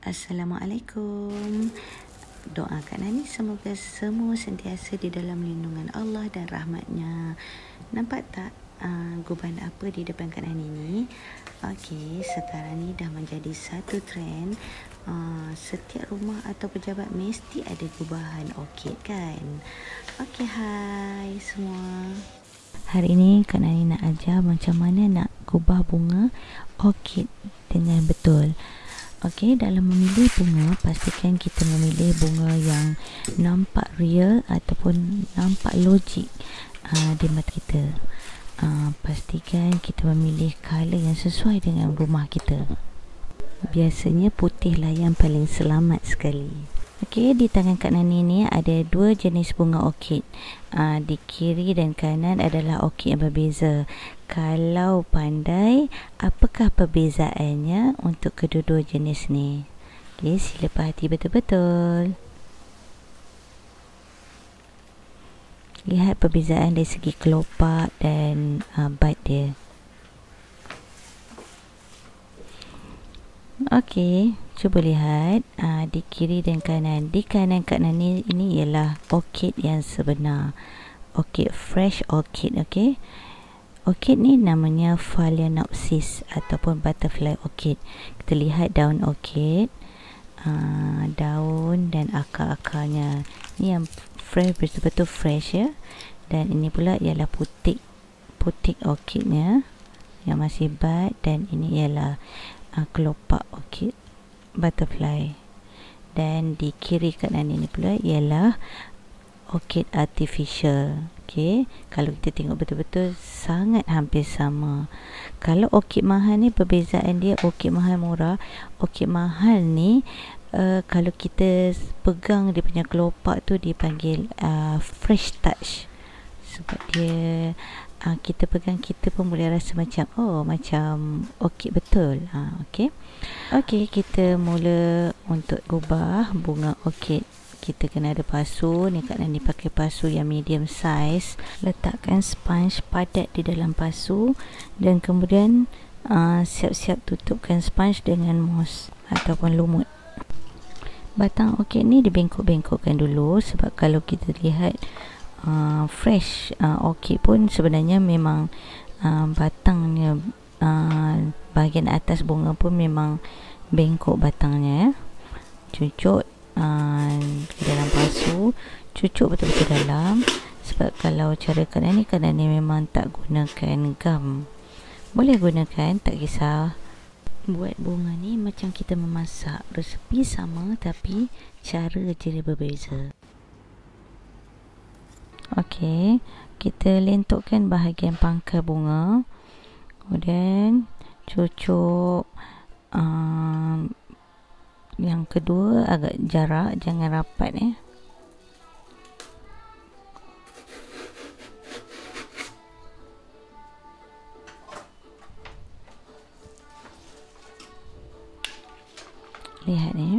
Assalamualaikum. Doa Kak Nani semoga semua sentiasa di dalam lindungan Allah dan rahmatnya. Nampak tak guban apa di depan Kak Nani ni? Okey, sekarang ni dah menjadi satu trend. Setiap rumah atau pejabat mesti ada gubahan orkid kan? Okey, hai semua. Hari ini Kak Nani nak ajar macam mana nak gubah bunga orkid dengan betul. Okey, dalam memilih bunga, pastikan kita memilih bunga yang nampak real ataupun nampak logik di mata kita. Pastikan kita memilih color yang sesuai dengan rumah kita. Biasanya putih lah yang paling selamat sekali. Okey, di tangan Kak Nani ni ada dua jenis bunga orkid. Di kiri dan kanan adalah orkid yang berbeza. Kalau pandai, apakah perbezaannya untuk kedua-dua jenis ni? Okey, sila perhati betul-betul. Lihat perbezaan dari segi kelopak dan bud dia. Okey, cuba lihat di kiri dan kanan. Di kanan Kak Nani ini ialah orkid yang sebenar. Orkid fresh orkid, okey. Orkid ni namanya Phalaenopsis ataupun butterfly orchid. Kita lihat daun orkid, daun dan akar-akarnya. Ni yang fresh, betul-betul fresh ya. Dan ini pula ialah putik orkidnya yang masih bud, dan ini ialah kelopak orkid butterfly. Dan di kiri kanan ini pula ialah orkid artificial. Okey, kalau kita tengok betul-betul sangat hampir sama. Kalau orkid mahal ni, perbezaan dia orkid mahal murah. Orkid mahal ni kalau kita pegang dia punya kelopak tu dipanggil fresh touch. Sebab dia kita pegang, kita pun boleh rasa macam macam orkid betul. Okey. Okey, kita mula untuk gubah bunga orkid. Kita kena ada pasu. Ni Kak Nani pakai pasu yang medium size. Letakkan sponge padat di dalam pasu dan kemudian siap-siap tutupkan sponge dengan moss ataupun lumut. Batang orkid ni dibengkok-bengkokkan dulu, sebab kalau kita lihat fresh orkid pun sebenarnya memang batangnya, bahagian atas bunga pun memang bengkok batangnya ya. Cucuk ke dalam pasu, cucuk betul-betul dalam. Sebab kalau cara Kak Nani memang tak gunakan gam. Boleh gunakan, tak kisah. Buat bunga ni macam kita memasak, resepi sama tapi cara je berbeza. Okey, kita lentukkan bahagian pangkal bunga. Kemudian cucuk yang kedua agak jarak, jangan rapat ya. Lihat ni.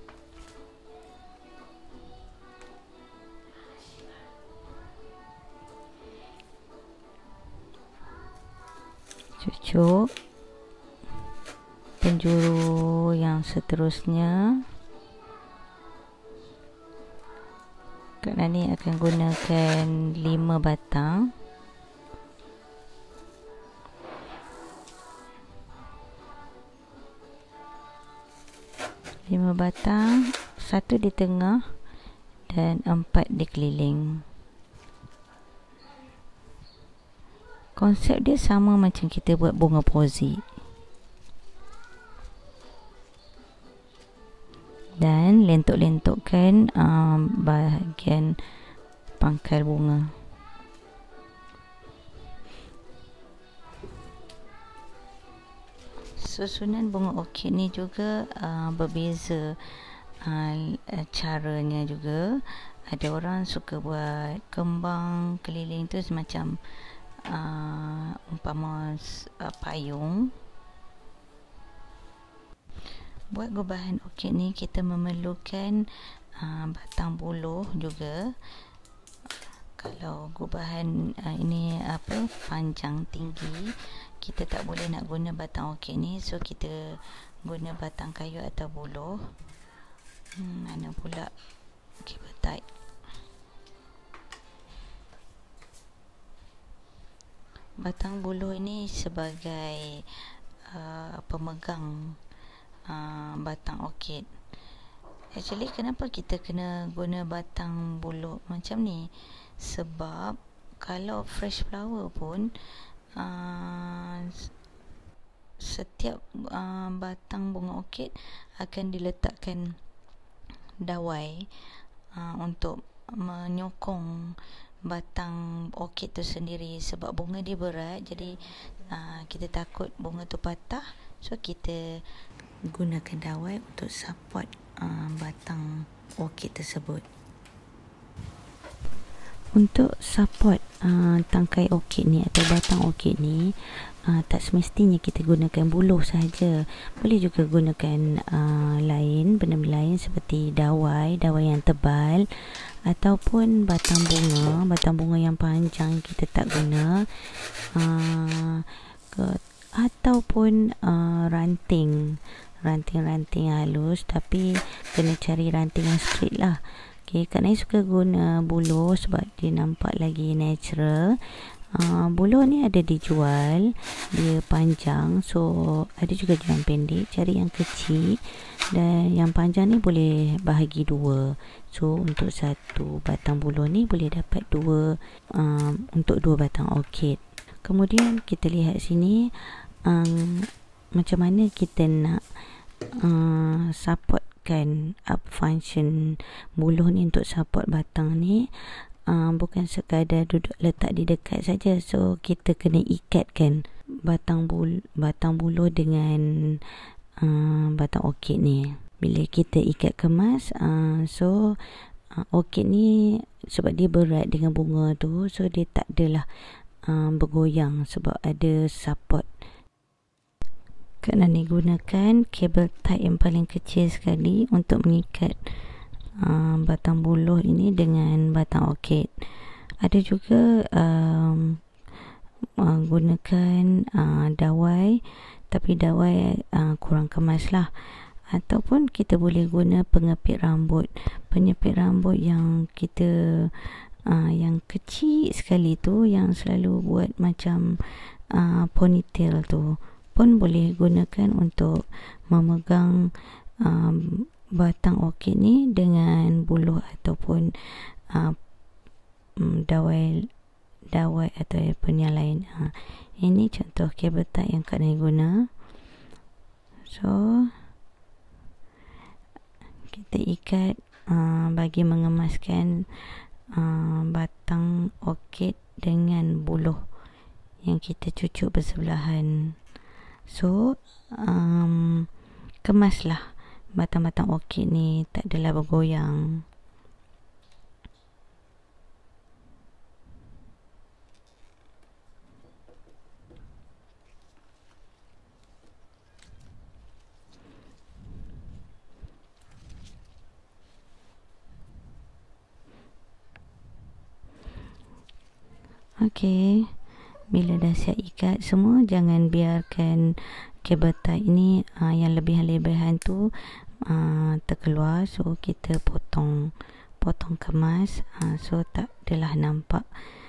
Cucuk penjuru yang seterusnya. Kak Nani akan gunakan 5 batang. Satu di tengah dan 4 di keliling. Konsep dia sama macam kita buat bunga posy. Dan lentuk-lentukkan bahagian pangkal bunga. Susunan bunga orkid ni juga berbeza caranya juga. Ada orang suka buat kembang keliling tu semacam umpama payung. Buat gubahan orkid ni kita memerlukan batang buluh juga. Kalau gubahan ini panjang tinggi, kita tak boleh nak guna batang orkid ni, so kita guna batang kayu atau buluh. Mana pula cable tie. Batang buluh ini sebagai pemegang batang orkid. Actually, kenapa kita kena guna batang buluh macam ni? Sebab kalau fresh flower pun setiap batang bunga orkid akan diletakkan dawai untuk menyokong batang orkid tu sendiri. Sebab bunga dia berat, jadi kita takut bunga tu patah, so kita gunakan dawai untuk support batang orkid tersebut. Untuk support tangkai orkid ni atau batang orkid ni, tak semestinya kita gunakan buluh sahaja. Boleh juga gunakan benda lain seperti dawai yang tebal, ataupun batang bunga yang panjang kita tak guna, ataupun ranting halus, tapi kena cari ranting yang straight lah. Kak Nai suka guna buluh sebab dia nampak lagi natural. Buluh ni ada dijual, dia panjang, so ada juga yang pendek. Cari yang kecil, dan yang panjang ni boleh bahagi dua. So untuk satu batang buluh ni boleh dapat dua, untuk dua batang orkid. Kemudian kita lihat sini macam mana kita nak supportkan function buluh ni untuk support batang ni. Bukan sekadar duduk letak di dekat saja. So kita kena ikatkan batang buluh dengan batang orkid ni. Bila kita ikat kemas, so orkid ni sebab dia berat dengan bunga tu, so dia tak adalah bergoyang sebab ada support. Kak Nani gunakan kabel tie yang paling kecil sekali untuk mengikat batang buluh ini dengan batang orkid. Ada juga gunakan dawai, tapi dawai kurang kemas lah. Ataupun kita boleh guna penyepit rambut yang kita yang kecil sekali tu, yang selalu buat macam ponytail tu pun boleh gunakan untuk memegang batang orkid ni dengan buluh ataupun dawai ataupun yang lain. Ini contoh kabel tie yang Kak Nai guna. So kita ikat bagi mengemaskan batang orkid dengan buluh yang kita cucuk bersebelahan. So kemaslah batang-batang orkid ni, tak adalah bergoyang. Okey, bila dah siap ikat semua, jangan biarkan kabel tie ini yang lebihan tu terkeluar. So kita potong kemas, so tak adalah nampak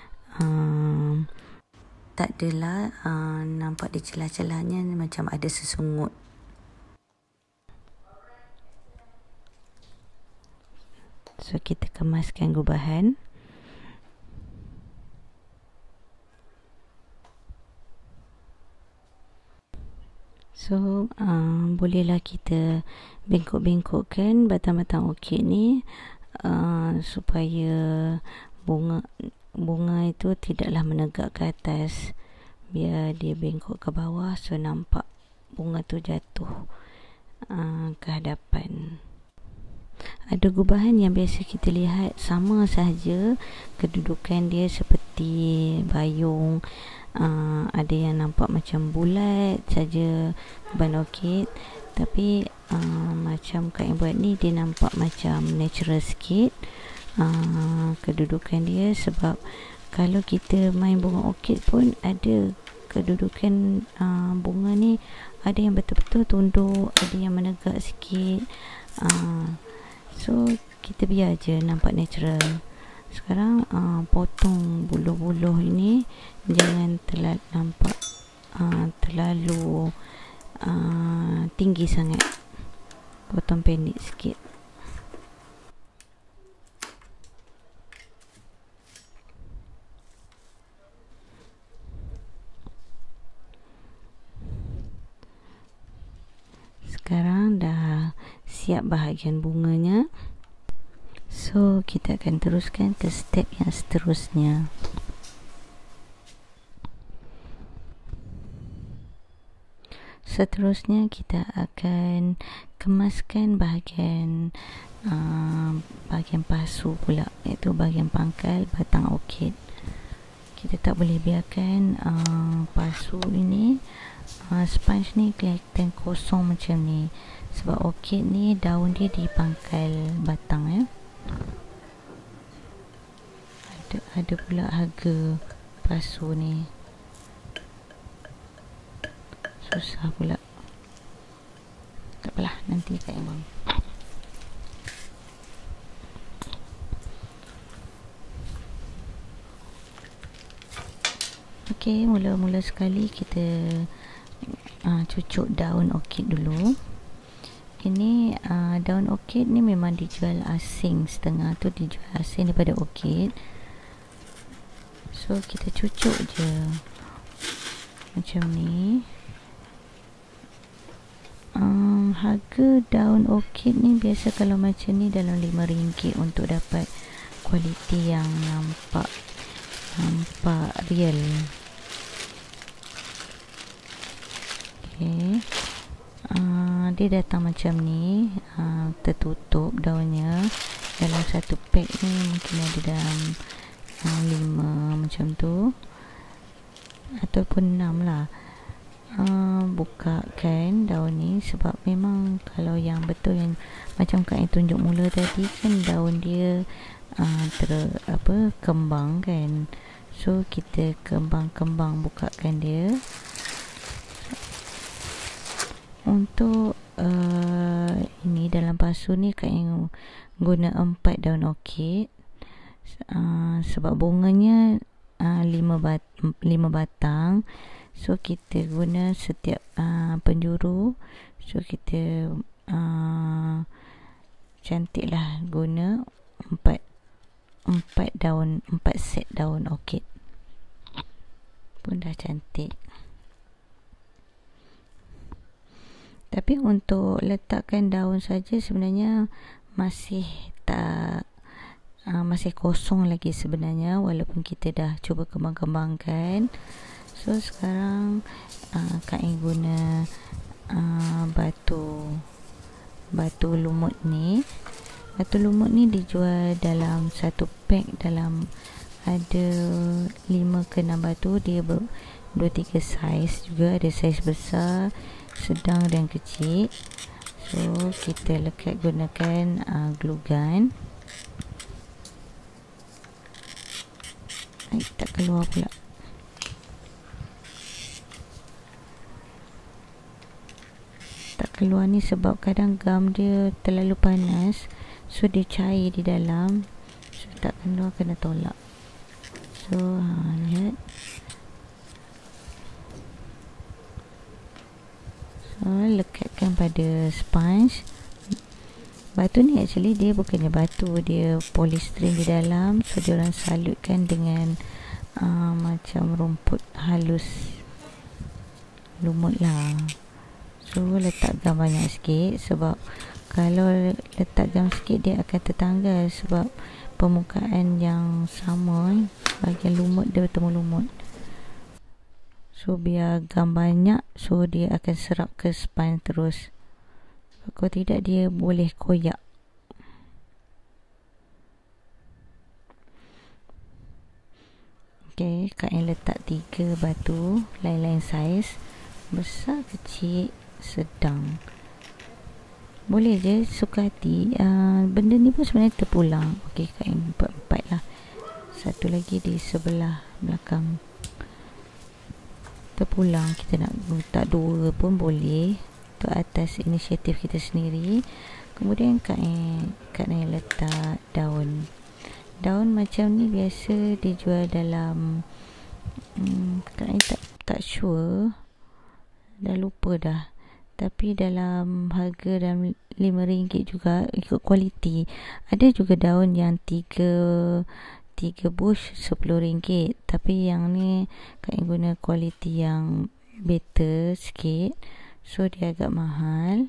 nampak di celah-celahnya macam ada sesungut. So kita kemaskan gubahan. So bolehlah kita bengkok-bengkokkan batang-batang orkid ni supaya bunga itu tidaklah menegak ke atas, biar dia bengkok ke bawah, so nampak bunga tu jatuh ke hadapan. Ada gubahan yang biasa kita lihat sama sahaja kedudukan dia seperti bayung. Ada yang nampak macam bulat saja gubahan orkid, tapi macam Kak yang buat ni, dia nampak macam natural sikit kedudukan dia. Sebab kalau kita main bunga orkid pun ada kedudukan bunga ni ada yang betul-betul tunduk, ada yang menegak sikit. So kita biar je nampak natural. Sekarang potong buluh-buluh ini, jangan nampak terlalu tinggi sangat, potong pendek sikit. Sekarang dah siap bahagian bunganya, so kita akan teruskan ke step yang seterusnya. Seterusnya kita akan kemaskan bahagian pasu pula, iaitu bahagian pangkal batang orkid. Kita tak boleh biarkan pasu ini, sponge ni kelihatan kosong macam ni, sebab orkid ni daun dia di pangkal batang ya. Ada pula harga pasu ni, susah pula. Tak apalah, nanti Kak yang bang. Okey, mula-mula sekali kita cucuk daun orkid dulu. Ini daun orkid ni memang dijual asing, setengah tu dijual asing daripada orkid. So kita cucuk je macam ni. Harga daun orkid ni biasa kalau macam ni dalam RM5 untuk dapat kualiti yang nampak real. Okay. Dia datang macam ni, tertutup daunnya. Dalam satu pack ni mungkin ada dalam 5 macam tu, ataupun 6 lah. Bukakan daun ni, sebab memang kalau yang betul yang macam Kak yang tunjuk mula tadi kan, daun dia kembang kan. So kita kembang-kembang bukakan dia. Untuk ini dalam pasu ni Kak yang guna 4 daun orkid, sebab bunganya 5 batang. So kita guna setiap penjuru. So kita cantik lah guna 4 set daun orkid pun dah cantik. Tapi untuk letakkan daun saja sebenarnya masih masih kosong lagi sebenarnya, walaupun kita dah cuba kembang-kembangkan. So sekarang Kak Ing guna batu lumut ni. Batu lumut ni dijual dalam satu pack, dalam ada 5 ke 6 batu. Dia 2-3 saiz juga, ada saiz besar, sedang dan kecil. So kita lekat gunakan glue gun. Tak keluar pula. Tak keluar ni sebab kadang gam dia terlalu panas, so dia cair di dalam. So tak keluar, kena tolak. So lihat. So lekatkan pada sponge. Batu ni actually dia bukannya batu, dia polystyrene di dalam. So dia orang salutkan dengan macam rumput halus, lumut lah. So letak gam banyak sikit, sebab kalau letak gam sikit dia akan tertanggal, sebab permukaan yang sama, bahagian lumut dia bertemu lumut. So biar gam banyak, so dia akan serap ke sponge terus. Kalau tidak dia boleh koyak. Okay, Kak yang letak 3 batu lain-lain saiz, besar, kecil, sedang. Boleh je, suka hati. Benda ni pun sebenarnya terpulang. Okay, Kak yang 4 lah. Satu lagi di sebelah belakang. terpulang. Kita nak letak 2 pun boleh, untuk atas inisiatif kita sendiri. Kemudian Kak Nai letak daun macam ni. Biasa dijual dalam Kak Nai tak sure, dah lupa dah, tapi dalam harga dalam RM5 juga, ikut kualiti. Ada juga daun yang 3 bush RM10, tapi yang ni Kak guna kualiti yang better sikit, so dia agak mahal.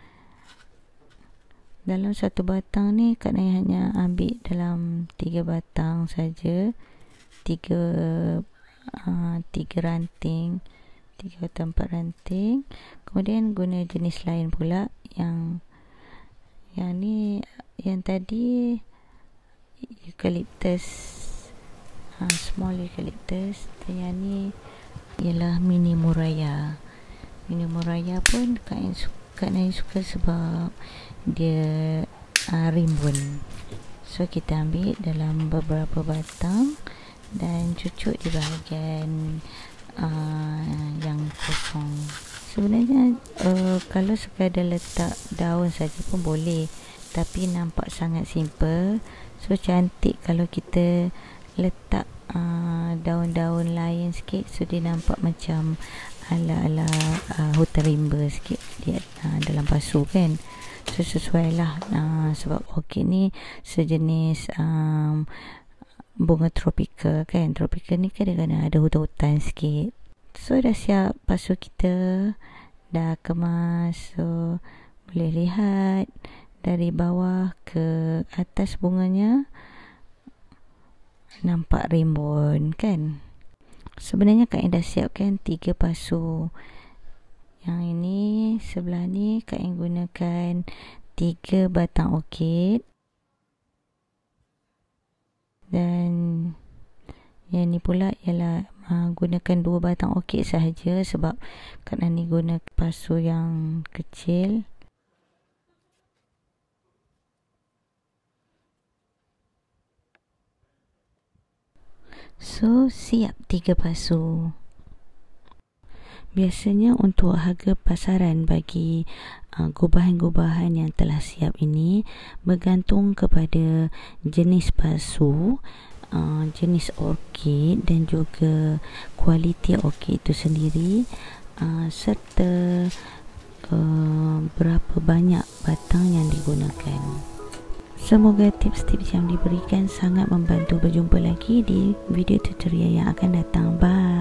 Dalam satu batang ni Kak Nai hanya ambil dalam 3 batang saja, 3 ranting, 3 atau 4 ranting. Kemudian guna jenis lain pula, yang ni, yang tadi eucalyptus, small eucalyptus, dan yang ni ialah mini muraya. Mini muraya pun Kak Nai suka sebab dia rimbun. So kita ambil dalam beberapa batang dan cucuk di bahagian yang kosong. Sebenarnya kalau sekadar letak daun saja pun boleh, tapi nampak sangat simple. So cantik kalau kita letak daun-daun lain sikit, so dia nampak macam ala-ala hutan rimba sikit dia dalam pasu kan. So sesuai lah, sebab orchid ni sejenis bunga tropika kan. Tropika ni kadang-kadang ada hutan-hutan sikit. So dah siap pasu kita, dah kemas. So boleh lihat dari bawah ke atas bunganya nampak rimbun kan. Sebenarnya Kak dah siapkan 3 pasu. Yang ini sebelah ni Kak gunakan 3 batang orchid, dan yang ni pula ialah gunakan 2 batang orchid sahaja, sebab Kak Nani guna pasu yang kecil. So siap 3 pasu. Biasanya untuk harga pasaran bagi gubahan-gubahan yang telah siap ini bergantung kepada jenis pasu, jenis orchid, dan juga kualiti orchid itu sendiri, serta berapa banyak batang yang digunakan. Semoga tips-tips yang diberikan sangat membantu. Berjumpa lagi di video tutorial yang akan datang. Bye.